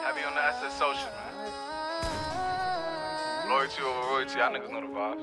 Heavy on the SSO shit, man. Loyalty over royalty, y'all niggas know the vibes.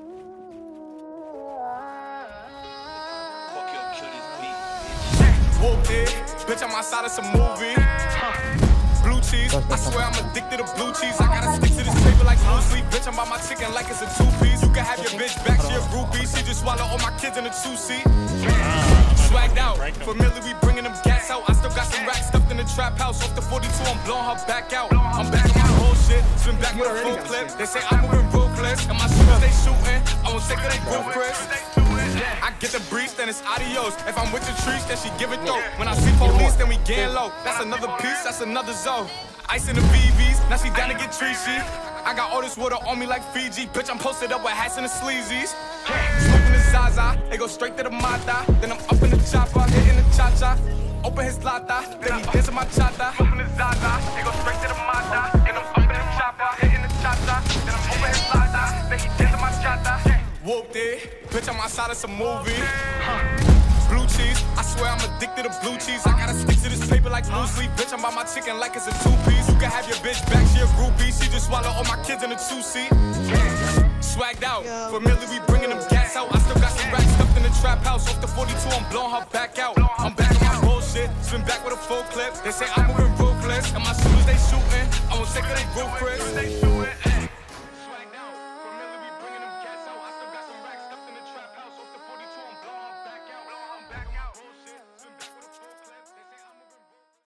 Fuck your kill this beat, bitch. Whooped it, bitch, I'm outside of some movie. Blue cheese, I swear I'm addicted to blue cheese. I gotta stick to this paper like blue sleep. Bitch, I'm by my chicken like it's a two-piece. You can have your bitch back, she a groupie. She just swallow all my kids in a two-seat. Swagged out, familiar, we bringing them gas out. I still got some racks stuffed in the trap house. Off the 42, I'm blowing her back out. I'm back on my whole shit, spin back with a full clip. They say I'm moving ruthless, and my shooters they shooting. I won't take her, they go Chris. I get the breeze, then it's adios. If I'm with the trees, then she give it though. When I see police, then we getting low. That's another piece, that's another zone. Ice in the BVs, now she down to get treachy. I got all this water on me like Fiji. Bitch, I'm posted up with hats and the sleazies. Smoking the Zaza, they go straight to the Mata. Then I'm up in the chopper, hitting the cha-cha. Open his lata, then he dancing my chata. Open the Zaza, they go straight to the Mata. Then I'm up in the chopper, hitting the cha-cha. Then I'm open his lata, then he dancing my chata. Whooped it, bitch, I'm outside of some movie. Blue cheese, I swear I'm addicted to blue cheese. I gotta stick to this paper like blue sleep. Bitch, I'm by my chicken like it's a two-piece. You can have your bitch back, she a groupie. She just swallow all my kids in a two-seat. Swagged out, familiar, we bringing them gas out. I still got some racks stuffed in the trap house. Off the 42, I'm blowing her back out. I'm back on my bullshit, spin back with a full clip. They say I'm moving ruthless, and my shooters they shooting. I won't take her, they go Chris.